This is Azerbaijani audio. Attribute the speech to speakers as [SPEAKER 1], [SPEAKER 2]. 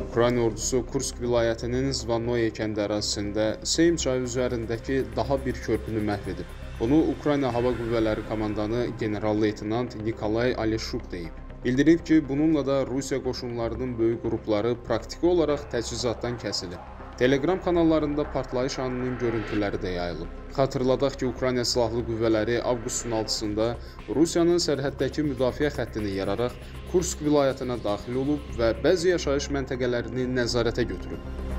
[SPEAKER 1] Ukrayna ordusu Kursk vilayətinin Zvannoye kəndi ərazisində Seym çayı üzərindəki daha bir körpünü məhv edib. Bunu Ukrayna Hava Qüvvələri komandanı general-leytenant Nikolay Aleşuk deyib. Bildirib ki, bununla da Rusiya qoşunlarının böyük qrupları praktiki olaraq təchizatdan kəsilib. Telegram kanallarında partlayış anının görüntüləri də yayılıb. Xatırladaq ki, Ukrayna Silahlı Qüvvələri avqustun 6-sında Rusiyanın sərhəddəki müdafiə xəttini yararaq Kursk vilayətinə daxil olub və bəzi yaşayış məntəqələrini nəzarətə götürüb.